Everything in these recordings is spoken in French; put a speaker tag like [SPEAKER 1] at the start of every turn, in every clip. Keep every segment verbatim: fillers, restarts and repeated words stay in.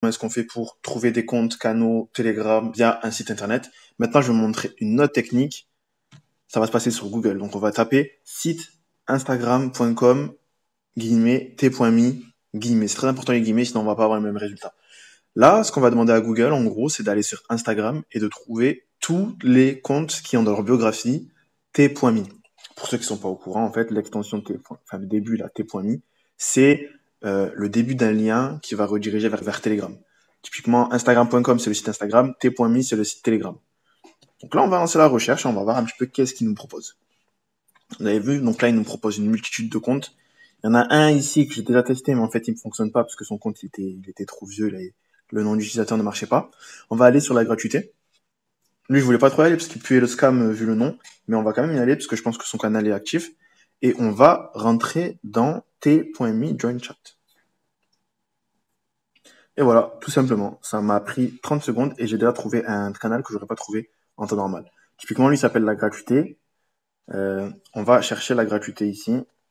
[SPEAKER 1] comment est-ce qu'on fait pour trouver des comptes, canaux, Telegram via un site internet. Maintenant, je vais vous montrer une autre technique. Ça va se passer sur Google. Donc, on va taper site instagram point com guillemets t.me guillemets. C'est très important les guillemets, sinon on va pas avoir le même résultat. Là, ce qu'on va demander à Google, en gros, c'est d'aller sur Instagram et de trouver tous les comptes qui ont dans leur biographie t.me. Pour ceux qui sont pas au courant, en fait, l'extension T. Enfin, le début là, t.me, c'est euh, le début d'un lien qui va rediriger vers, vers Telegram. Typiquement, instagram point com, c'est le site Instagram, t.me, c'est le site Telegram. Donc là, on va lancer la recherche et on va voir un petit peu qu'est-ce qu'il nous propose. Vous avez vu, donc là, il nous propose une multitude de comptes. Il y en a un ici que j'ai déjà testé, mais en fait, il ne fonctionne pas parce que son compte il était, il était trop vieux, là, le nom d'utilisateur ne marchait pas. On va aller sur la gratuité. Lui, je voulais pas trop y aller parce qu'il puait le scam euh, vu le nom, mais on va quand même y aller parce que je pense que son canal est actif. Et on va rentrer dans t.me join chat. Et voilà, tout simplement. Ça m'a pris trente secondes et j'ai déjà trouvé un canal que j'aurais pas trouvé en temps normal. Typiquement, lui il s'appelle la gratuité. Euh, on va chercher la gratuité ici.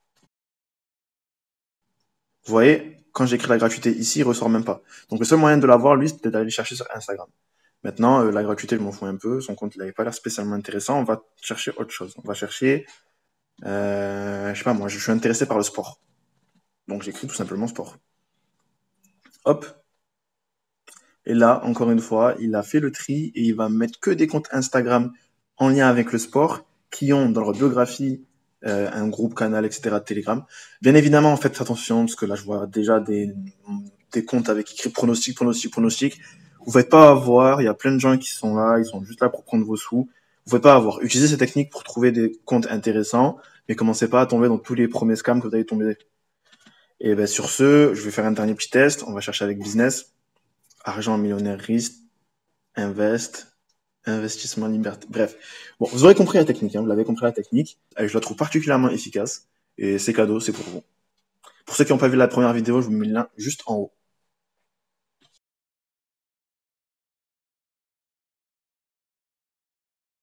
[SPEAKER 1] Vous voyez, quand j'écris la gratuité ici, il ressort même pas. Donc le seul moyen de l'avoir, lui, c'était d'aller chercher sur Instagram. Maintenant, euh, la gratuité, je m'en fous un peu. Son compte, il n'avait pas l'air spécialement intéressant. On va chercher autre chose. On va chercher, euh, je sais pas moi, je suis intéressé par le sport. Donc j'écris tout simplement sport. Hop. Et là, encore une fois, il a fait le tri et il va mettre que des comptes Instagram en lien avec le sport qui ont dans leur biographie euh, un groupe, canal, et cetera de Telegram. Bien évidemment, faites attention parce que là, je vois déjà des, des comptes avec écrit pronostic, pronostic, pronostic. Vous ne faites pas avoir, il y a plein de gens qui sont là, ils sont juste là pour prendre vos sous. Vous ne faites pas avoir. Utilisez ces techniques pour trouver des comptes intéressants, mais commencez pas à tomber dans tous les premiers scams que vous allez tomber. Et ben sur ce, je vais faire un dernier petit test. On va chercher avec business, argent millionnaire risque, invest, investissement liberté. Bref, bon, vous aurez compris la technique. Hein, vous l'avez compris la technique. Je la trouve particulièrement efficace et c'est cadeau, c'est pour vous. Pour ceux qui n'ont pas vu la première vidéo, je vous mets le lien juste en haut.